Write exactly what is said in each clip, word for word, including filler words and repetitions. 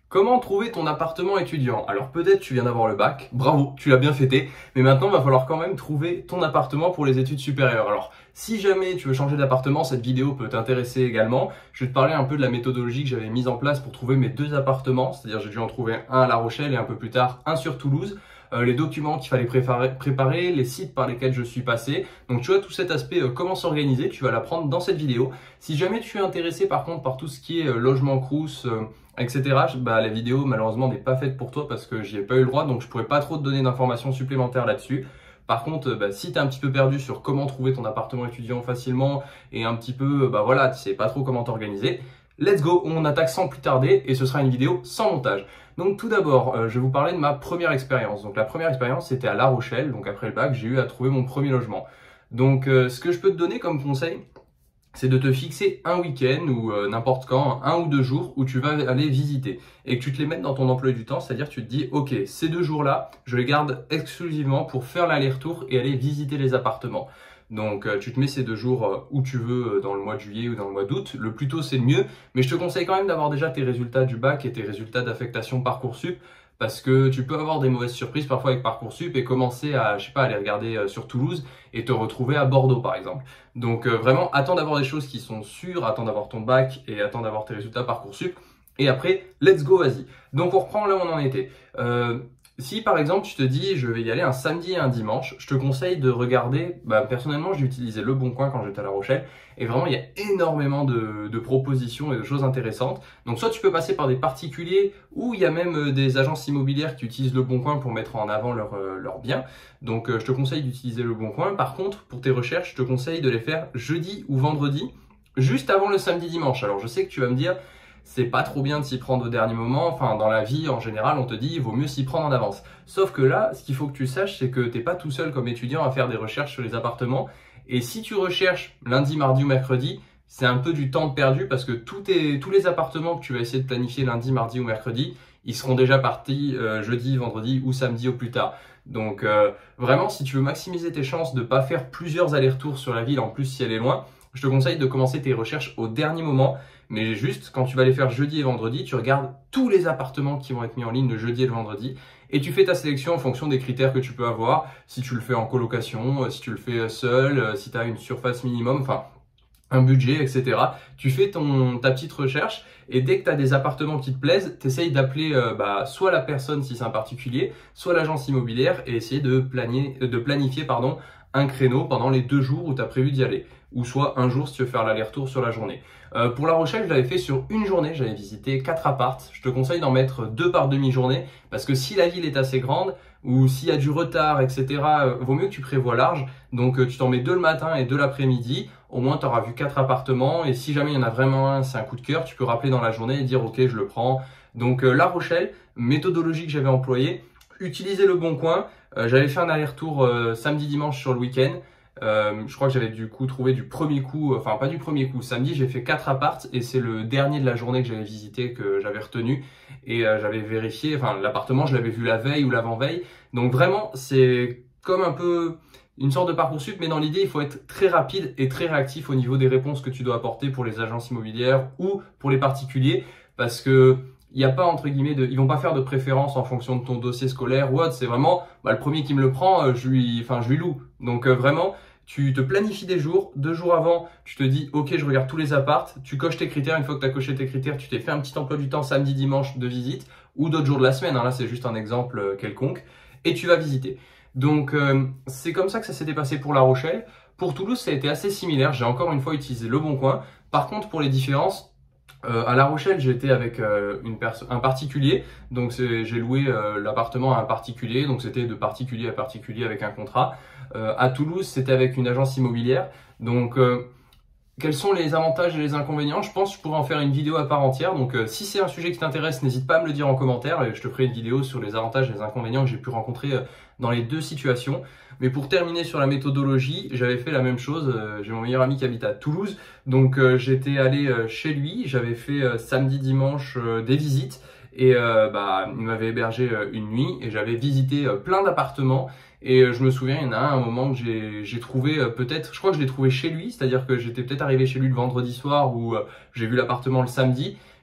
Comment trouver ton appartement étudiant? Alors peut-être tu viens d'avoir le bac, bravo, tu l'as bien fêté, mais maintenant il va falloir quand même trouver ton appartement pour les études supérieures. Alors si jamais tu veux changer d'appartement, cette vidéo peut t'intéresser également. Je vais te parler un peu de la méthodologie que j'avais mise en place pour trouver mes deux appartements, c'est-à-dire j'ai dû en trouver un à La Rochelle et un peu plus tard un sur Toulouse. Euh, les documents qu'il fallait préparer, préparer, les sites par lesquels je suis passé. Donc tu vois, tout cet aspect euh, comment s'organiser, tu vas l'apprendre dans cette vidéo. Si jamais tu es intéressé par contre par tout ce qui est euh, logement crous, euh, et cetera, bah, la vidéo malheureusement n'est pas faite pour toi parce que j'y ai pas eu le droit, donc je pourrais pas trop te donner d'informations supplémentaires là-dessus. Par contre, bah, si tu es un petit peu perdu sur comment trouver ton appartement étudiant facilement et un petit peu, bah voilà, tu sais pas trop comment t'organiser, let's go, on attaque sans plus tarder et ce sera une vidéo sans montage. Donc tout d'abord, euh, je vais vous parler de ma première expérience. Donc la première expérience, c'était à La Rochelle. Donc après le bac, j'ai eu à trouver mon premier logement. Donc euh, ce que je peux te donner comme conseil, c'est de te fixer un week-end ou euh, n'importe quand, un ou deux jours où tu vas aller visiter et que tu te les mettes dans ton emploi du temps, c'est-à-dire tu te dis ok, ces deux jours-là, je les garde exclusivement pour faire l'aller-retour et aller visiter les appartements. Donc euh, tu te mets ces deux jours euh, où tu veux euh, dans le mois de juillet ou dans le mois d'août, le plus tôt c'est le mieux, mais je te conseille quand même d'avoir déjà tes résultats du bac et tes résultats d'affectation Parcoursup parce que tu peux avoir des mauvaises surprises parfois avec Parcoursup et commencer à, je sais pas, aller regarder euh, sur Toulouse et te retrouver à Bordeaux par exemple. Donc euh, vraiment, attends d'avoir des choses qui sont sûres, attends d'avoir ton bac et attends d'avoir tes résultats Parcoursup. Et après, let's go, vas-y. Donc on reprend là où on en était. Euh, si par exemple tu te dis je vais y aller un samedi et un dimanche, je te conseille de regarder, bah, personnellement j'ai utilisé Le Bon Coin quand j'étais à La Rochelle et vraiment il y a énormément de, de propositions et de choses intéressantes. Donc soit tu peux passer par des particuliers ou il y a même des agences immobilières qui utilisent Le Bon Coin pour mettre en avant leurs leur biens. Donc je te conseille d'utiliser Le Bon Coin. Par contre pour tes recherches, je te conseille de les faire jeudi ou vendredi, juste avant le samedi dimanche. Alors je sais que tu vas me dire c'est pas trop bien de s'y prendre au dernier moment, enfin dans la vie en général on te dit il vaut mieux s'y prendre en avance. Sauf que là, ce qu'il faut que tu saches, c'est que t'es pas tout seul comme étudiant à faire des recherches sur les appartements. Et si tu recherches lundi, mardi ou mercredi, c'est un peu du temps perdu parce que tous, tes, tous les appartements que tu vas essayer de planifier lundi, mardi ou mercredi, ils seront déjà partis euh, jeudi, vendredi ou samedi au plus tard. Donc euh, vraiment, si tu veux maximiser tes chances de pas faire plusieurs allers-retours sur la ville, en plus si elle est loin, je te conseille de commencer tes recherches au dernier moment. Mais juste, quand tu vas les faire jeudi et vendredi, tu regardes tous les appartements qui vont être mis en ligne le jeudi et le vendredi et tu fais ta sélection en fonction des critères que tu peux avoir. Si tu le fais en colocation, si tu le fais seul, si tu as une surface minimum, enfin un budget, et cetera. Tu fais ton, ta petite recherche et dès que tu as des appartements qui te plaisent, tu essayes d'appeler euh, bah, soit la personne si c'est un particulier, soit l'agence immobilière et essayer de, planier, de planifier pardon, un créneau pendant les deux jours où tu as prévu d'y aller. Ou soit un jour si tu veux faire l'aller-retour sur la journée. Euh, pour La Rochelle, je l'avais fait sur une journée, j'avais visité quatre appartes. Je te conseille d'en mettre deux par demi-journée parce que si la ville est assez grande ou s'il y a du retard, et cetera, euh, vaut mieux que tu prévois large. Donc euh, tu t'en mets deux le matin et deux l'après-midi. Au moins, tu auras vu quatre appartements et si jamais il y en a vraiment un, c'est un coup de cœur, tu peux rappeler dans la journée et dire ok, je le prends. Donc euh, La Rochelle, méthodologie que j'avais employée, utiliser Le Bon Coin. Euh, j'avais fait un aller-retour euh, samedi-dimanche sur le week-end. Euh, je crois que j'avais du coup trouvé du premier coup, enfin pas du premier coup, samedi j'ai fait quatre apparts et c'est le dernier de la journée que j'avais visité que j'avais retenu et euh, j'avais vérifié, enfin l'appartement je l'avais vu la veille ou l'avant-veille, donc vraiment c'est comme un peu une sorte de Parcoursup, mais dans l'idée il faut être très rapide et très réactif au niveau des réponses que tu dois apporter pour les agences immobilières ou pour les particuliers parce que il n'y a pas entre guillemets de, ils vont pas faire de préférence en fonction de ton dossier scolaire ou autre, c'est vraiment bah, le premier qui me le prend, euh, je lui, enfin je lui loue. Donc euh, vraiment, tu te planifies des jours, deux jours avant, tu te dis ok je regarde tous les apparts, tu coches tes critères, une fois que tu as coché tes critères, tu t'es fait un petit emploi du temps samedi, dimanche de visite ou d'autres jours de la semaine, hein, là c'est juste un exemple euh, quelconque, et tu vas visiter. Donc euh, c'est comme ça que ça s'était passé pour La Rochelle. Pour Toulouse ça a été assez similaire, j'ai encore une fois utilisé Le Bon Coin. Par contre pour les différences, Euh, à La Rochelle, j'étais avec euh, une un particulier, donc j'ai loué euh, l'appartement à un particulier, donc c'était de particulier à particulier avec un contrat. Euh, à Toulouse, c'était avec une agence immobilière. Donc, euh, quels sont les avantages et les inconvénients? Je pense que je pourrais en faire une vidéo à part entière. Donc, euh, si c'est un sujet qui t'intéresse, n'hésite pas à me le dire en commentaire et je te ferai une vidéo sur les avantages et les inconvénients que j'ai pu rencontrer euh, dans les deux situations. Mais pour terminer sur la méthodologie, j'avais fait la même chose. Euh, j'ai mon meilleur ami qui habite à Toulouse, donc euh, j'étais allé euh, chez lui. J'avais fait euh, samedi, dimanche euh, des visites et euh, bah, il m'avait hébergé euh, une nuit et j'avais visité euh, plein d'appartements. Et euh, je me souviens, il y en a un, un moment que j'ai trouvé euh, peut-être, je crois que je l'ai trouvé chez lui, c'est-à-dire que j'étais peut-être arrivé chez lui le vendredi soir où euh, j'ai vu l'appartement le samedi.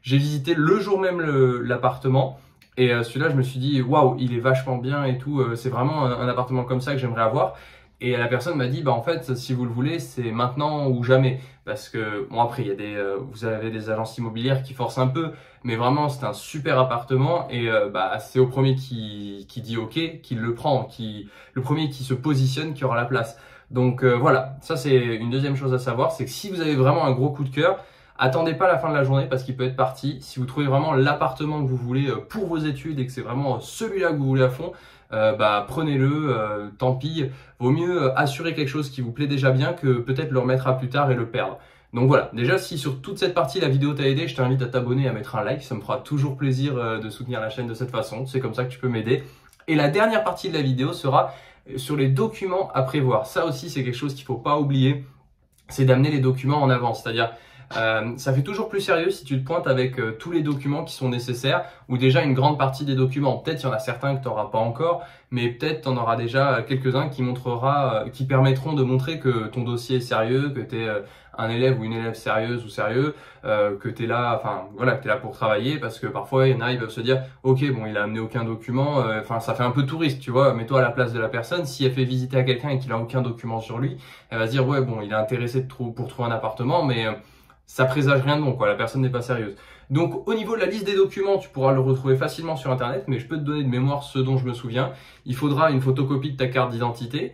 J'ai visité le jour même l'appartement. Et euh, celui-là, je me suis dit, waouh, il est vachement bien et tout. Euh, c'est vraiment un, un appartement comme ça que j'aimerais avoir. Et la personne m'a dit, bah en fait, si vous le voulez, c'est maintenant ou jamais. Parce que, bon, après, il y a des, euh, vous avez des agences immobilières qui forcent un peu. Mais vraiment, c'est un super appartement. Et euh, bah, c'est au premier qui, qui dit OK, qui le prend. Qui, le premier qui se positionne, qui aura la place. Donc euh, voilà, ça c'est une deuxième chose à savoir. C'est que si vous avez vraiment un gros coup de cœur, attendez pas la fin de la journée parce qu'il peut être parti. Si vous trouvez vraiment l'appartement que vous voulez pour vos études et que c'est vraiment celui-là que vous voulez à fond, euh, bah prenez-le, euh, tant pis. Vaut mieux assurer quelque chose qui vous plaît déjà bien que peut-être le remettre à plus tard et le perdre. Donc voilà, déjà si sur toute cette partie la vidéo t'a aidé, je t'invite à t'abonner et à mettre un like. Ça me fera toujours plaisir de soutenir la chaîne de cette façon. C'est comme ça que tu peux m'aider. Et la dernière partie de la vidéo sera sur les documents à prévoir. Ça aussi c'est quelque chose qu'il faut pas oublier, c'est d'amener les documents en avance. C'est-à-dire Euh, ça fait toujours plus sérieux si tu te pointes avec euh, tous les documents qui sont nécessaires ou déjà une grande partie des documents. Peut-être il y en a certains que tu n'auras pas encore, mais peut-être tu en auras déjà quelques-uns qui montrera, euh, qui permettront de montrer que ton dossier est sérieux, que tu es euh, un élève ou une élève sérieuse ou sérieux, euh, que tu es là, enfin voilà, que tu es là pour travailler, parce que parfois il y en a, ils peuvent se dire ok bon il a amené aucun document, enfin euh, ça fait un peu touriste, tu vois, mets-toi à la place de la personne, si elle fait visiter à quelqu'un et qu'il a aucun document sur lui, elle va se dire ouais bon il est intéressé de trou pour trouver un appartement, mais euh, ça présage rien de bon, quoi. La personne n'est pas sérieuse. Donc, au niveau de la liste des documents, tu pourras le retrouver facilement sur Internet, mais je peux te donner de mémoire ce dont je me souviens. Il faudra une photocopie de ta carte d'identité.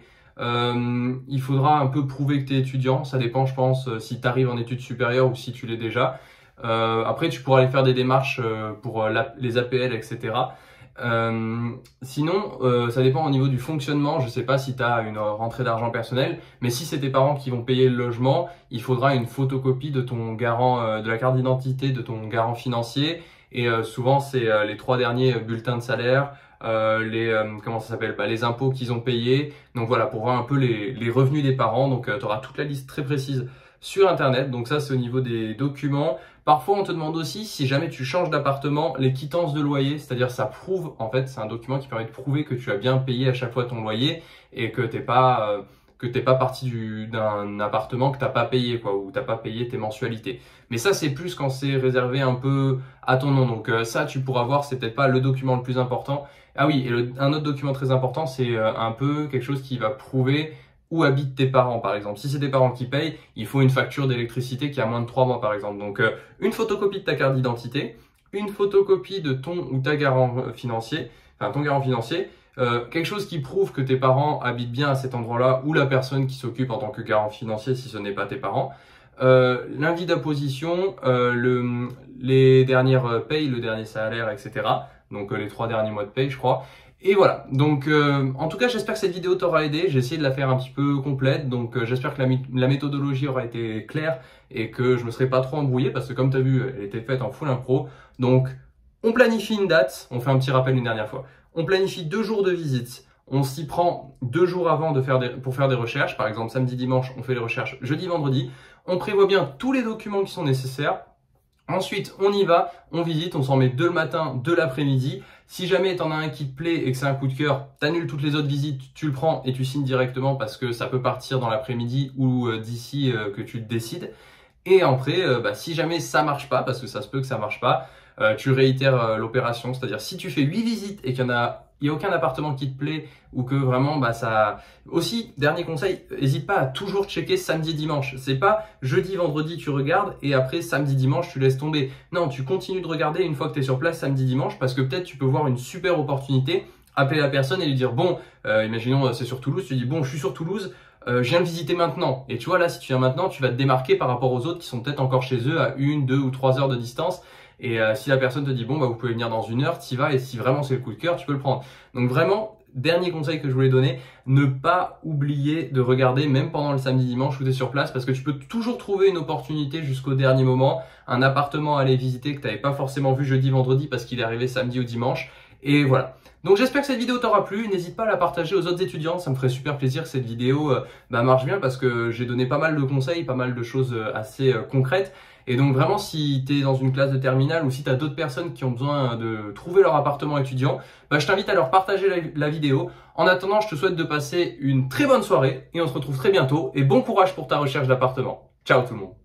Euh, il faudra un peu prouver que tu es étudiant. Ça dépend, je pense, si tu arrives en études supérieures ou si tu l'es déjà. Euh, après, tu pourras aller faire des démarches pour la, les A P L, et cetera. Euh, sinon, euh, ça dépend au niveau du fonctionnement. Je sais pas si tu as une rentrée d'argent personnelle, mais si c'est tes parents qui vont payer le logement, il faudra une photocopie de ton garant, euh, de la carte d'identité de ton garant financier. Et euh, souvent, c'est euh, les trois derniers bulletins de salaire, euh, les euh, comment ça s'appelle, bah, les impôts qu'ils ont payés. Donc voilà, pour voir un peu les, les revenus des parents. Donc euh, tu auras toute la liste très précise sur Internet. Donc ça, c'est au niveau des documents. Parfois, on te demande aussi, si jamais tu changes d'appartement, les quittances de loyer, c'est-à-dire ça prouve, en fait, c'est un document qui permet de prouver que tu as bien payé à chaque fois ton loyer et que t'es pas euh, que t'es pas parti d'un appartement que t'as pas payé, quoi, ou t'as pas payé tes mensualités. Mais ça, c'est plus quand c'est réservé un peu à ton nom. Donc euh, ça, tu pourras voir, c'est peut-être pas le document le plus important. Ah oui, et le, un autre document très important, c'est euh, un peu quelque chose qui va prouver où habitent tes parents, par exemple. Si c'est tes parents qui payent, il faut une facture d'électricité qui a moins de trois mois, par exemple. Donc, euh, une photocopie de ta carte d'identité, une photocopie de ton ou ta garant financier, enfin ton garant financier, euh, quelque chose qui prouve que tes parents habitent bien à cet endroit-là ou la personne qui s'occupe en tant que garant financier si ce n'est pas tes parents. Euh, l'invite d'imposition, euh, le, les dernières payes, le dernier salaire, et cetera. Donc, euh, les trois derniers mois de paye, je crois. Et voilà, donc euh, en tout cas j'espère que cette vidéo t'aura aidé, j'ai essayé de la faire un petit peu complète, donc euh, j'espère que la, la méthodologie aura été claire et que je me serai pas trop embrouillé parce que comme tu as vu, elle était faite en full impro. Donc on planifie une date, on fait un petit rappel une dernière fois, on planifie deux jours de visite, on s'y prend deux jours avant de faire des, pour faire des recherches, par exemple samedi, dimanche, on fait les recherches jeudi, vendredi, on prévoit bien tous les documents qui sont nécessaires. Ensuite, on y va, on visite, on s'en met deux le matin, deux l'après-midi. Si jamais t'en as un qui te plaît et que c'est un coup de cœur, t'annules toutes les autres visites, tu le prends et tu signes directement parce que ça peut partir dans l'après-midi ou euh, d'ici euh, que tu te décides. Et après, euh, bah, si jamais ça marche pas, parce que ça se peut que ça marche pas, euh, tu réitères euh, l'opération. C'est-à-dire si tu fais huit visites et qu'il y en a il n'y a aucun appartement qui te plaît ou que vraiment bah ça. Aussi, dernier conseil, n'hésite pas à toujours checker samedi dimanche. C'est pas jeudi vendredi tu regardes et après samedi dimanche tu laisses tomber. Non, tu continues de regarder une fois que tu es sur place samedi dimanche parce que peut-être tu peux voir une super opportunité, appeler la personne et lui dire bon, euh, imaginons c'est sur Toulouse, tu dis bon je suis sur Toulouse, euh, je viens de visiter maintenant. Et tu vois là si tu viens maintenant tu vas te démarquer par rapport aux autres qui sont peut-être encore chez eux à une, deux ou trois heures de distance. Et euh, si la personne te dit bon bah vous pouvez venir dans une heure, t'y vas et si vraiment c'est le coup de cœur, tu peux le prendre. Donc vraiment, dernier conseil que je voulais donner, ne pas oublier de regarder même pendant le samedi dimanche où tu es sur place parce que tu peux toujours trouver une opportunité jusqu'au dernier moment, un appartement à aller visiter que tu n'avais pas forcément vu jeudi, vendredi parce qu'il est arrivé samedi ou dimanche. Et voilà. Donc j'espère que cette vidéo t'aura plu, n'hésite pas à la partager aux autres étudiants, ça me ferait super plaisir que cette vidéo euh, bah, marche bien parce que j'ai donné pas mal de conseils, pas mal de choses euh, assez euh, concrètes. Et donc vraiment si tu es dans une classe de terminale ou si tu as d'autres personnes qui ont besoin de trouver leur appartement étudiant, bah, je t'invite à leur partager la, la vidéo. En attendant, je te souhaite de passer une très bonne soirée et on se retrouve très bientôt et bon courage pour ta recherche d'appartement. Ciao tout le monde.